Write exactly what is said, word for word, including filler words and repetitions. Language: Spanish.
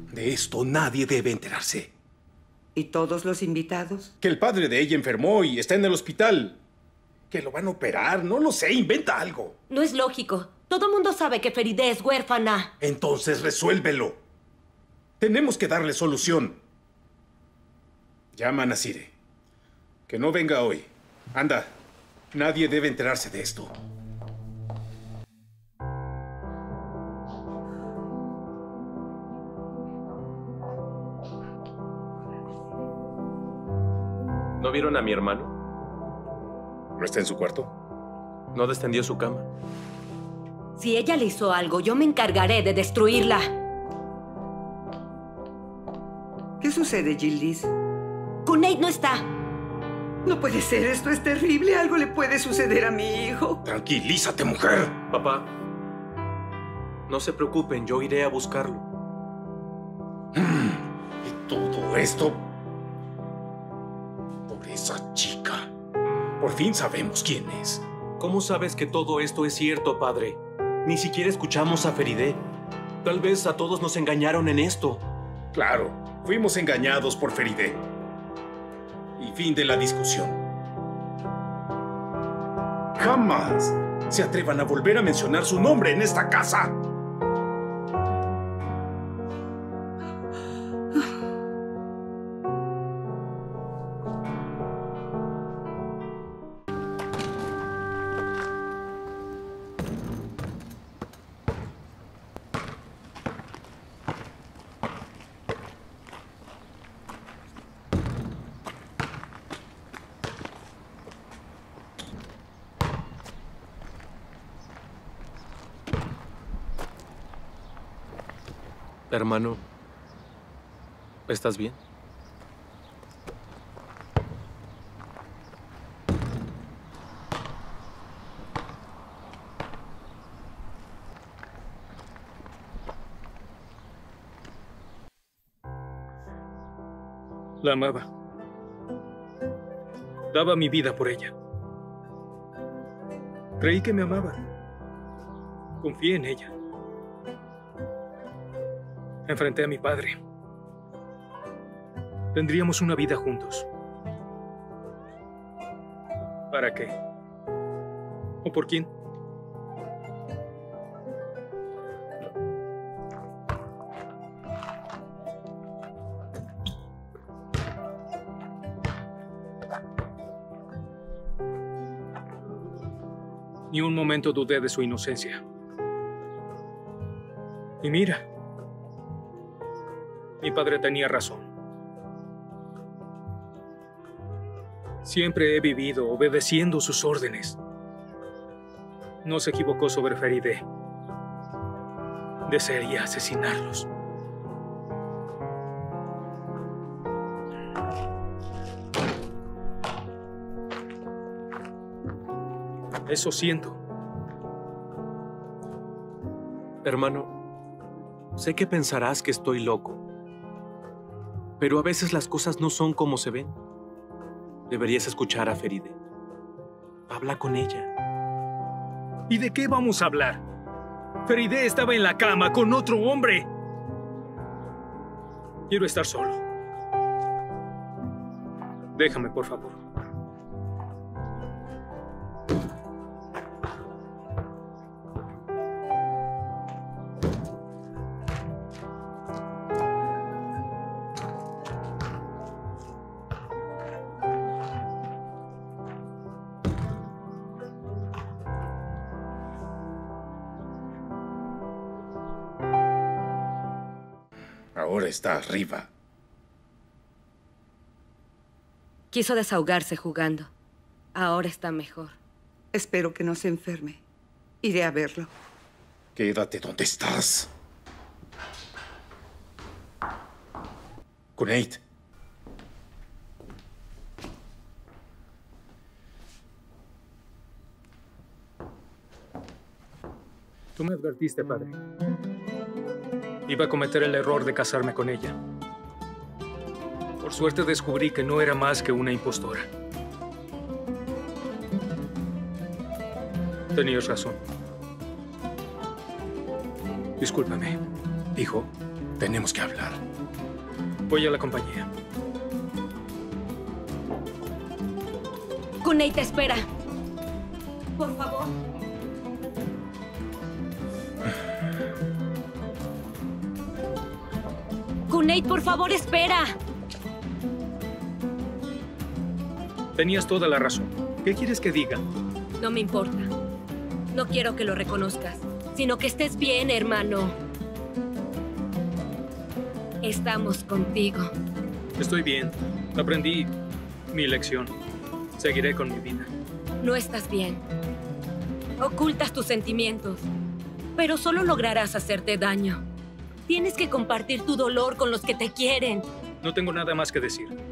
De esto nadie debe enterarse. ¿Y todos los invitados? Que el padre de ella enfermó y está en el hospital. Que lo van a operar, no lo sé, inventa algo. No es lógico. Todo el mundo sabe que Feride es huérfana. Entonces resuélvelo. Tenemos que darle solución. Llama a Nasire. Que no venga hoy. Anda, nadie debe enterarse de esto. ¿No vieron a mi hermano? ¿No está en su cuarto? ¿No descendió su cama? Si ella le hizo algo, yo me encargaré de destruirla. ¿Qué sucede, Yildiz? Kuneid no está. No puede ser, esto es terrible. Algo le puede suceder a mi hijo. Tranquilízate, mujer. Papá, no se preocupen, yo iré a buscarlo. Y todo esto por esa chica. Por fin sabemos quién es. ¿Cómo sabes que todo esto es cierto, padre? Ni siquiera escuchamos a Feride. Tal vez a todos nos engañaron en esto. Claro, fuimos engañados por Feride. Y fin de la discusión. Jamás se atrevan a volver a mencionar su nombre en esta casa. Hermano, ¿estás bien? La amaba. Daba mi vida por ella. Creí que me amaba. Confié en ella. Enfrenté a mi padre. Tendríamos una vida juntos. ¿Para qué? ¿O por quién? Ni un momento dudé de su inocencia. Y mira, mi padre tenía razón. Siempre he vivido obedeciendo sus órdenes. No se equivocó sobre Feride. Desearía asesinarlos. Eso siento. Hermano, sé que pensarás que estoy loco. Pero a veces las cosas no son como se ven. Deberías escuchar a Feride. Habla con ella. ¿Y de qué vamos a hablar? Feride estaba en la cama con otro hombre. Quiero estar solo. Déjame, por favor. Ahora está arriba. Quiso desahogarse jugando. Ahora está mejor. Espero que no se enferme. Iré a verlo. Quédate donde estás. Kuneid. Tú me advertiste, padre. Iba a cometer el error de casarme con ella. Por suerte descubrí que no era más que una impostora. Tenías razón. Discúlpame, hijo. Tenemos que hablar. Voy a la compañía. Kunei te espera. Por favor. Kunei, por favor, espera. Tenías toda la razón. ¿Qué quieres que diga? No me importa. No quiero que lo reconozcas, sino que estés bien, hermano. Estamos contigo. Estoy bien. Aprendí mi lección. Seguiré con mi vida. No estás bien. Ocultas tus sentimientos, pero solo lograrás hacerte daño. Tienes que compartir tu dolor con los que te quieren. No tengo nada más que decir.